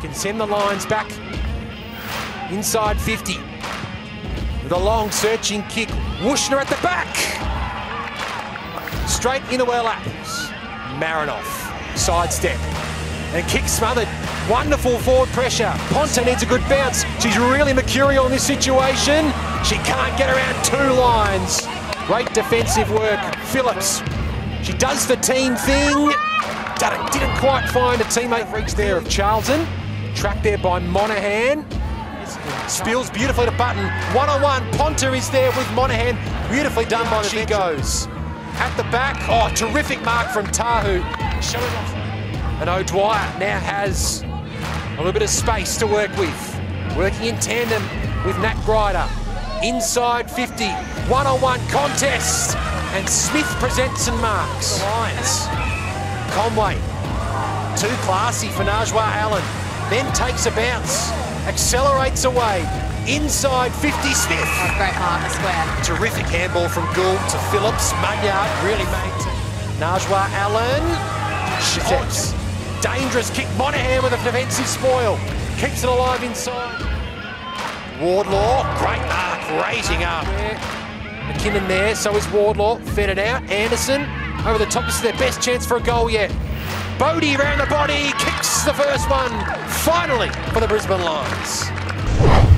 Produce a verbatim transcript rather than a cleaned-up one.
can send the Lions back inside fifty. With a long searching kick. Wushner at the back. Straight into her laps. Marinoff, sidestep. And kick smothered. Wonderful forward pressure. Ponta needs a good bounce. She's really mercurial in this situation. She can't get around two lines. Great defensive work. Phillips. She does the team thing. Didn't quite find a teammate reach there of Charlton. Tracked there by Monaghan. Spills beautifully to Button. One-on-one. Ponta is there with Monaghan. Beautifully done by the She goes. At the back. Oh, terrific mark from Tahu. Show it off. And O'Dwyer now has a little bit of space to work with. Working in tandem with Nat Grider. Inside fifty. One-on-one contest. And Smith presents and marks. The Lions. Conway. Too classy for Najwa Allen. Then takes a bounce. Accelerates away. Inside fifty, Smith. Oh, great mark, a square. Terrific handball from Gould to Phillips. Munyard really made to Najwa Allen. Shots. Dangerous kick. Monaghan with a defensive spoil. Keeps it alive inside. Wardlaw. Great mark. Raising up. McKinnon there. So is Wardlaw. Fed it out. Anderson over the top. This is their best chance for a goal yet. Bodie around the body. Kicks the first one. Finally for the Brisbane Lions.